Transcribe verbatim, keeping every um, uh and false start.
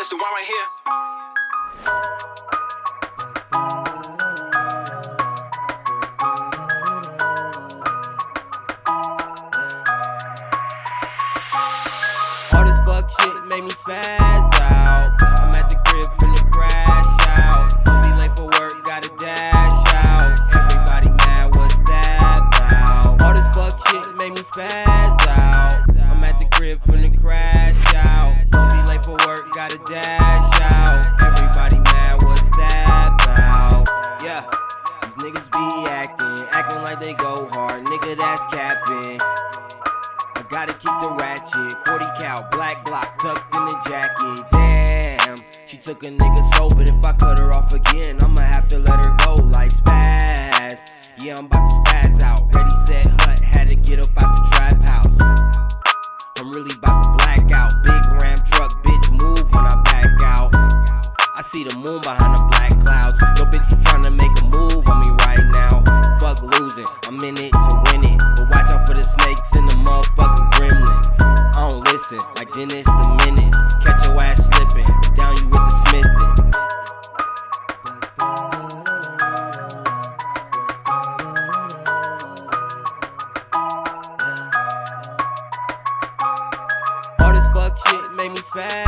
That's the one right here. All this fuck shit made me spazz out. I'm at the crib finna crash out. Don't be late for work, gotta dash out. Everybody mad, what's that about? All this fuck shit made me spazz out. I'm at the crib finna crash out. Don't be late for work, gotta dash out. Everybody mad, what's that about? Yeah, these niggas be acting, acting like they go hard. Nigga, that's capping. I gotta keep the ratchet, forty cal, black block tucked in the jacket. Damn, she took a nigga soul, but if I cut her off again, I'ma have to let her go like Spazz. Yeah, I'm about to spazz out. Ready, set, hut, had to get up out the trap house. I'm really about to black out. Big ram truck, bitch, move when I back out. I see the moon behind the black clouds. Yo, bitch, you tryna make a move on me right now. Fuck losing, I'm in it to win it. But watch out for the snakes and the motherfucking gremlins. I don't listen, like Dennis the Menace. Catch your ass slipping, down you with the Smithers. All this fuck shit made me spaz